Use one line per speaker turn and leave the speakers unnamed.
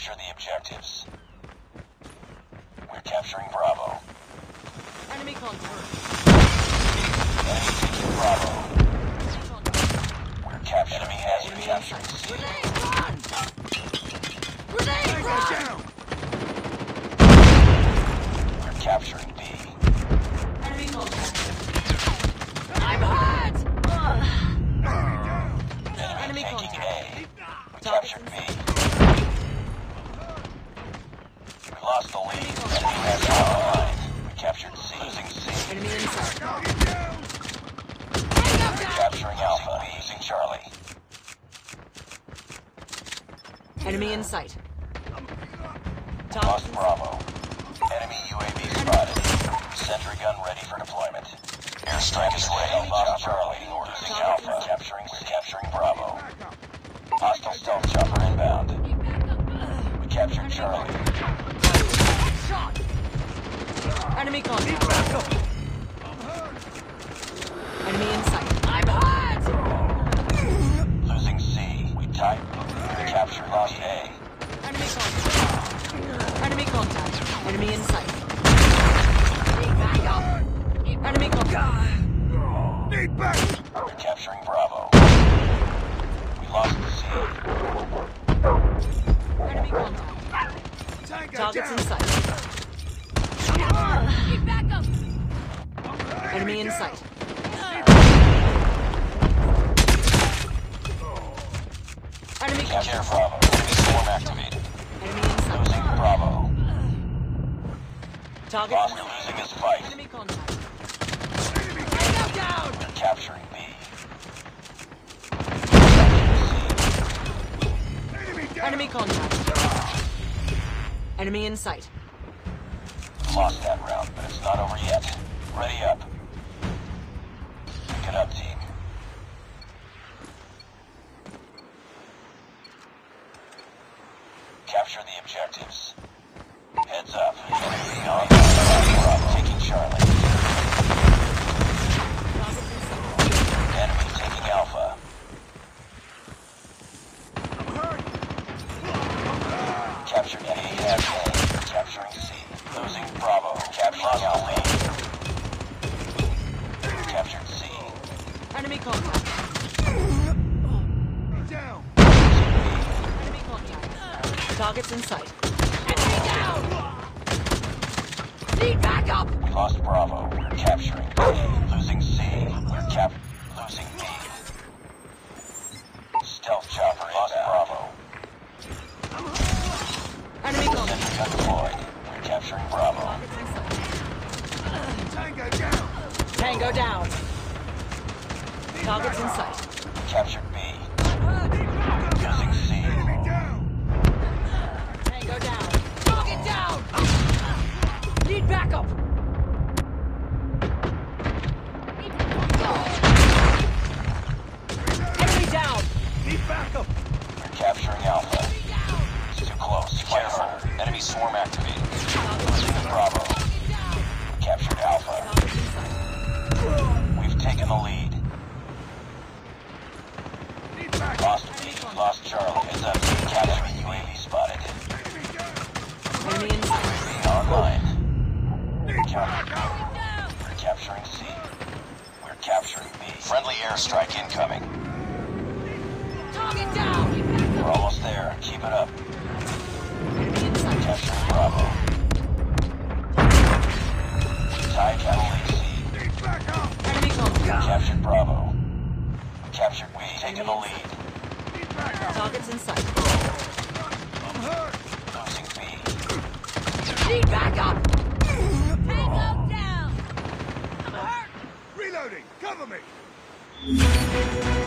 Capture the objectives. We're capturing Bravo.
Enemy contact.
Enemy taking Bravo. We're capturing. Enemy has recaptured C.
Grenade, run! Grenade, run!
We're capturing B.
Enemy contact. I'm hurt!
Enemy taking
contact.
A. We captured B. We lost the lead. Enemy has online. We captured C. Losing C.
Enemy inside.
We're capturing Alpha. Losing Charlie.
Enemy in sight.
Lost Bravo. Enemy UAV spotted. Sentry gun ready for deployment. Airstrike is ready. Lost Charlie. Losing Alpha. Capturing Bravo. Hostile stealth chopper inbound. We captured Charlie.
Shot! Enemy contact. Enemy in sight. I'm hurt!
Losing C. We tied. We captured Lost A.
Enemy contact. Enemy contact. Enemy in sight. Back up! Enemy contact.
Need back!
We're capturing Bravo. We lost C.
Enemy contact.
Tango
Targets
down!
in sight.
Get back up!
Enemy in sight. Enemy
Capture
contact.
Bravo. Enemy swarm activated.
Enemy in sight.
Losing Bravo.
Target
Lost.
in
We're
sight.
losing this fight.
Enemy contact.
Tango down!
We're capturing B.
Enemy down!
Enemy contact. Enemy in sight.
Lost that round, but it's not over yet. Ready up. Pick it up, team. Capture the objectives. Heads up. Enemy on Bravo. Taking Charlie.
Targets in sight.
Enemy taking Alpha.
I'm hurt!
Captured A. Capturing C. Losing Bravo. Capturing Alpha. Captured C.
Enemy contact.
Down!
Enemy contact. Targets in sight.
Enemy down! Need backup!
We lost Bravo. We're capturing A. Losing C. We're losing B. Stealth chopper lost Bravo.
Enemy contact.
Sentry gun deployed. We're capturing Bravo.
Targets in sight.
Tango down!
Tango down. Targets in sight.
Captured B. Losing C.
Enemy down!
Tango down.
Target down! Need backup!
Enemy down.
Need backup!
We're capturing Alpha. It's too close. Careful. Enemy swarm activated. Losing Bravo. Captured Alpha.
Targets in sight.
We've taken the lead.
Need backup!
Lost B. Lost Charlie. Heads up. Capturing UAV spotted.
Enemy down!
Enemy in sight.
UAV online.
Need backup!
We're capturing C. We're capturing B. Friendly airstrike incoming.
Target down!
We're almost there. Keep it up.
Enemy in sight.
Capturing Bravo. Tied heavily C.
Need backup!
Enemy contact.
Captured Bravo. Captured B. Taking the lead.
Need backup!
Targets in sight.
I'm hurt!
Losing B.
Need backup! Tango down! I'm hurt!
Reloading! Cover me!